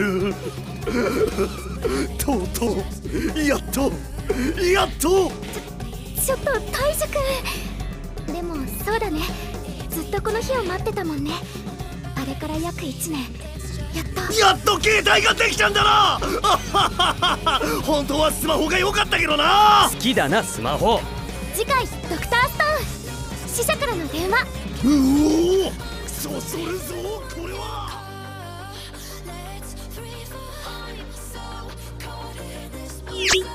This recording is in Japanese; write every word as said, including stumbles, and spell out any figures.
る。とうとうやっとやっと。 ちょっと大樹くん、でもそうだね、ずっとこの日を待ってたもんね。あれから約いちねん、やっとやっと携帯ができたんだな。本当はスマホが良かったけどな。 好きだなスマホ。 次回ドクターストーン、死者からの電話。 うおー、そそるぞこれは。 い